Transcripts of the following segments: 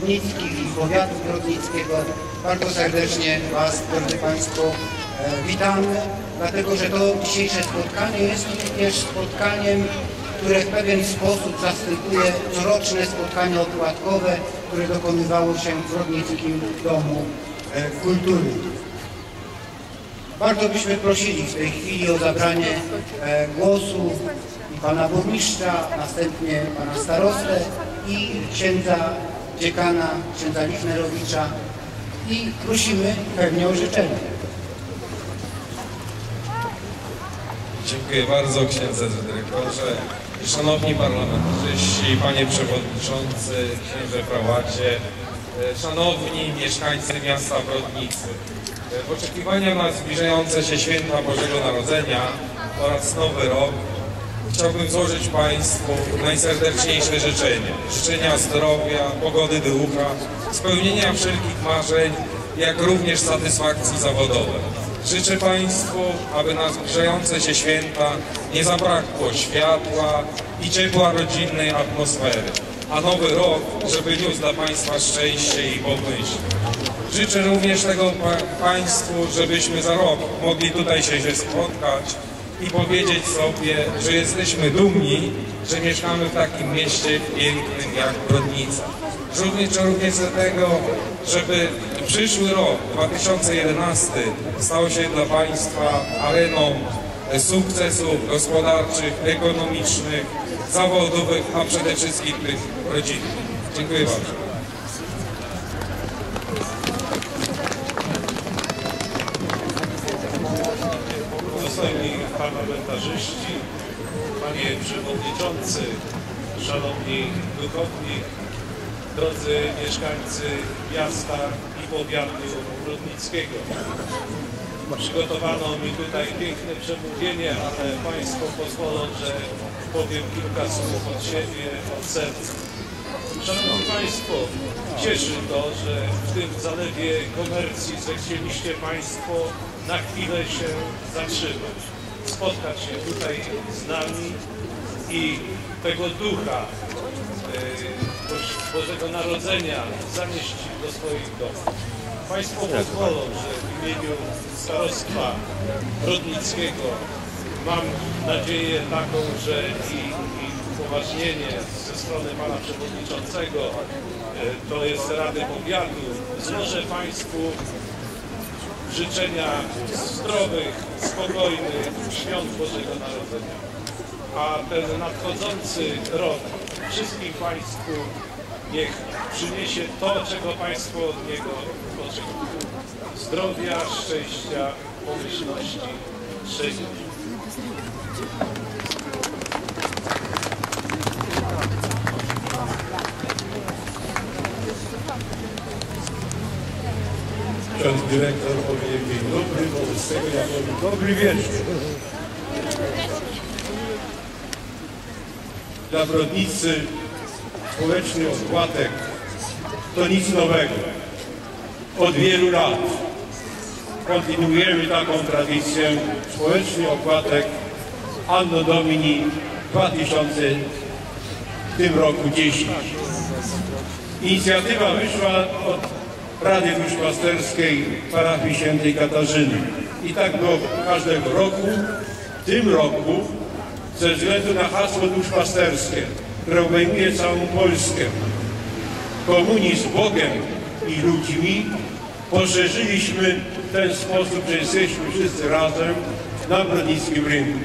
brodnickich i powiatu brodnickiego. Bardzo serdecznie Was, drodzy Państwo, witamy, dlatego że to dzisiejsze spotkanie jest również spotkaniem, które w pewien sposób zastępuje coroczne spotkanie opłatkowe, które dokonywało się w Brodnickim Domu Kultury. Bardzo byśmy prosili w tej chwili o zabranie głosu i pana burmistrza, następnie pana starostę i księdza dziekana, księdza Lichnerowicza, i prosimy pewnie o życzenia. Dziękuję bardzo, księdze dyrektorze, szanowni parlamentarzyści, panie przewodniczący, księże prałacie, szanowni mieszkańcy miasta Brodnicy. W oczekiwaniu na zbliżające się święta Bożego Narodzenia oraz Nowy Rok chciałbym złożyć Państwu najserdeczniejsze życzenia. Życzenia zdrowia, pogody ducha, spełnienia wszelkich marzeń, jak również satysfakcji zawodowej. Życzę Państwu, aby na zbliżające się święta nie zabrakło światła i ciepła rodzinnej atmosfery, a Nowy Rok, żeby niósł dla Państwa szczęście i pomyśl. Życzę również tego Państwu, żebyśmy za rok mogli tutaj się spotkać i powiedzieć sobie, że jesteśmy dumni, że mieszkamy w takim mieście pięknym jak Brodnica. Również do tego, żeby przyszły rok, 2011, stał się dla Państwa areną sukcesów gospodarczych, ekonomicznych, zawodowych, a przede wszystkim tych rodzinnych. Dziękuję bardzo. Dostojni parlamentarzyści, panie przewodniczący, szanowni duchowni, drodzy mieszkańcy miasta i powiatu brodnickiego. Przygotowano mi tutaj piękne przemówienie, ale Państwo pozwolą, że powiem kilka słów od siebie, od serca. Szanowni Państwo, cieszy to, że w tym zalewie komercji zechcieliście Państwo na chwilę się zatrzymać, spotkać się tutaj z nami i tego ducha Bożego Narodzenia zanieść do swoich domów. Państwo pozwolą, że w imieniu starostwa brodnickiego mam nadzieję taką, że i upoważnienie ze strony pana przewodniczącego, to jest Rady Powiatu, złożę Państwu życzenia zdrowych, spokojnych świąt Bożego Narodzenia. A ten nadchodzący rok wszystkim Państwu niech przyniesie to, czego Państwo od niego oczekują. Zdrowia, szczęścia, pomyślności, szczęścia. Ksiądz dyrektor powiedział dzień dobry, wobec tego ja powiem dobry wieczór. Dla Brodnicy społeczny opłatek to nic nowego. Od wielu lat kontynuujemy taką tradycję. Społeczny opłatek Anno Domini 2000 w tym roku 10. Inicjatywa wyszła od Rady Duszpasterskiej parafii Świętej Katarzyny. I tak było każdego roku. W tym roku, ze względu na hasło duszpasterskie, które obejmuje całą Polskę, komunii z Bogiem i ludźmi, poszerzyliśmy w ten sposób, że jesteśmy wszyscy razem na Brodnickim Rynku.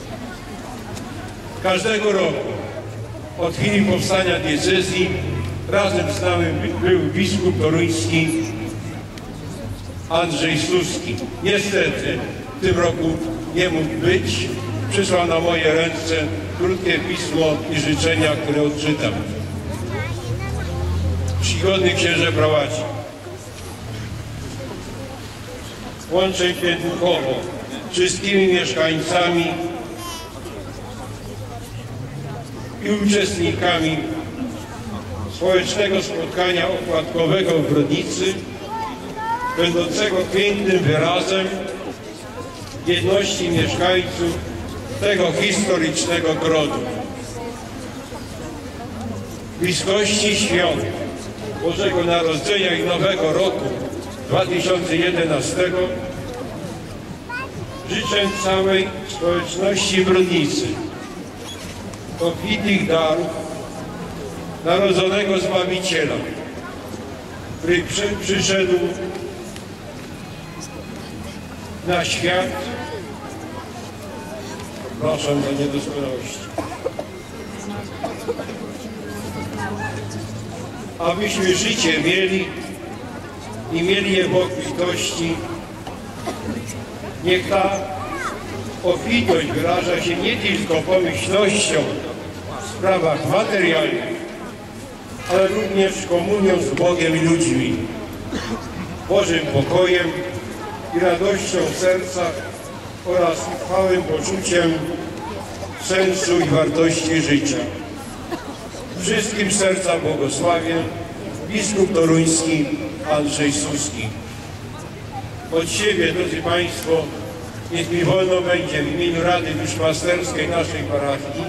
Każdego roku, od chwili powstania diecezji, razem z nami był biskup toruński Andrzej Słuski. Niestety w tym roku nie mógł być. Przysłał na moje ręce krótkie pismo i życzenia, które odczytam. Czcigodny księże prałacie, łączę się duchowo wszystkimi mieszkańcami i uczestnikami społecznego spotkania opłatkowego w Brodnicy, będącego pięknym wyrazem jedności mieszkańców tego historycznego grodu. W bliskości świąt Bożego Narodzenia i Nowego Roku 2011 życzę całej społeczności Brodnicy obfitych darów narodzonego Zbawiciela, który przyszedł na świat, proszę do niedoskonałości, abyśmy życie mieli i mieli je w obfitości. Niech ta obfitość wyraża się nie tylko pomyślnością w sprawach materialnych, ale również komunią z Bogiem i ludźmi, Bożym pokojem i radością w sercach oraz trwałym poczuciem sensu i wartości życia. Wszystkim serca błogosławię biskup toruński Andrzej Suski. Od siebie, drodzy Państwo, niech mi wolno będzie w imieniu Rady Duszpasterskiej naszej parafii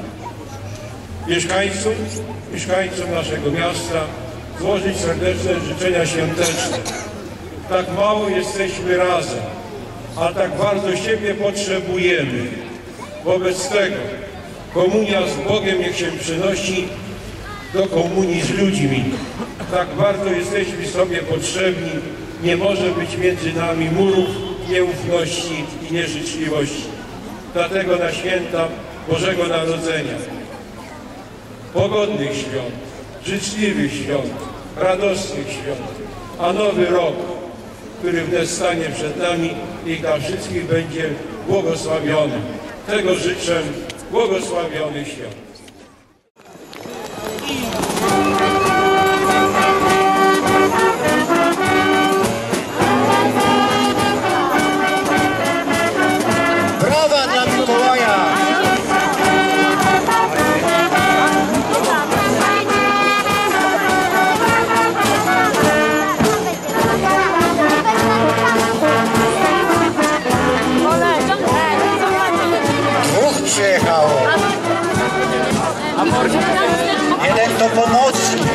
mieszkańcom naszego miasta złożyć serdeczne życzenia świąteczne. Tak mało jesteśmy razem, a tak bardzo siebie potrzebujemy. Wobec tego komunia z Bogiem niech się przynosi do komunii z ludźmi. Tak bardzo jesteśmy sobie potrzebni. Nie może być między nami murów nieufności i nieżyczliwości. Dlatego na święta Bożego Narodzenia, pogodnych świąt, życzliwych świąt, radosnych świąt, a nowy rok, który wnet stanie przed nami i dla wszystkich będzie błogosławiony. Tego życzę błogosławionych świąt. Brawa dla Mikołaja! Dwóch przyjechało. Jeden to pomocnik.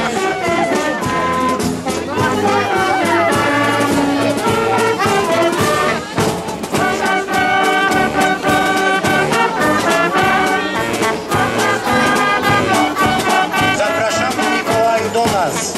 Zapraszamy Mikołaju do nas.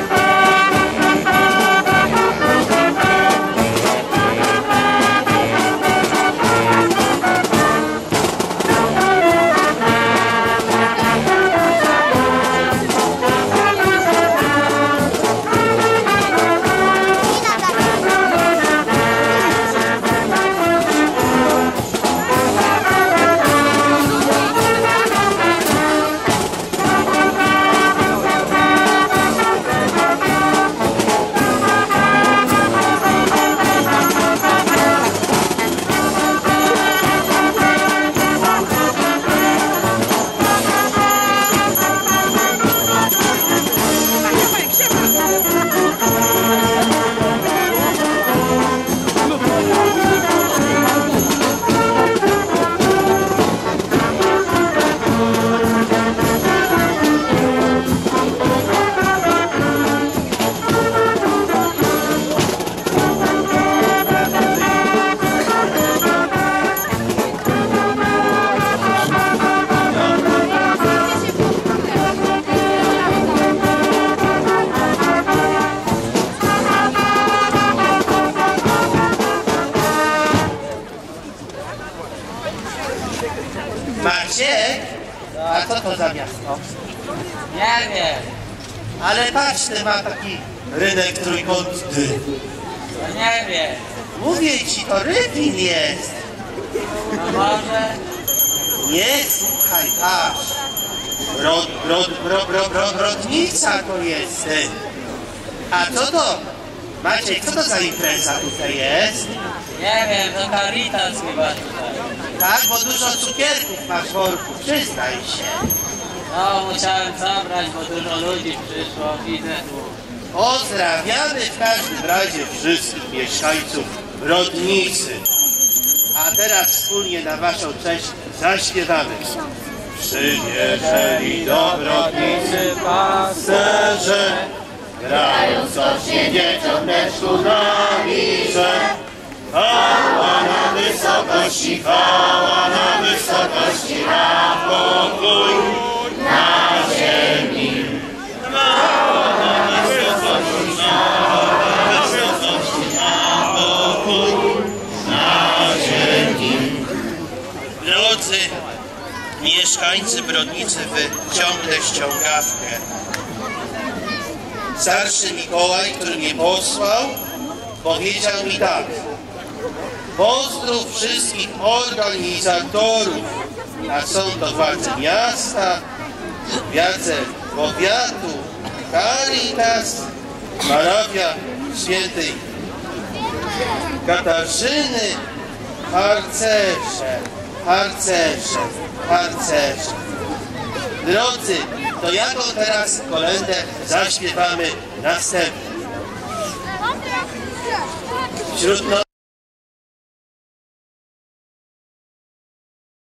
Maciek? A co to za miasto? Nie wiem, Ale patrz, ten ma taki rynek trójkątny. no nie wiem, Mówię ci, to Rybin jest. no może, Nie, słuchaj, patrz. Brodnica to jest. A co to? Maciek, co to za impreza tutaj jest? nie wiem, to Caritas chyba tutaj. Tak, bo dużo cukierków masz w worku, przyznaj się. No, musiałem zabrać, bo dużo ludzi przyszło, widzę tu. Pozdrawiamy w każdym razie wszystkich mieszkańców Brodnicy. A teraz wspólnie na waszą cześć zaśpiewamy. Przybierzeli do Brodnicy pasterze, grając skocznie dzieciom deszczu na wirze. Chwała na wysokości, a pokój na ziemi. Chwała na wysokości, a pokój na ziemi. Drodzy mieszkańcy Brodnicy, wyciągnę ściągawkę. Starszy Mikołaj, który mnie posłał, powiedział mi tak: pozdrów wszystkich organizatorów, a są to władze miasta, władze powiatu, Caritas, parafia świętej Katarzyny, harcerze. Drodzy, to jaką teraz kolędę zaśpiewamy następną? Wśród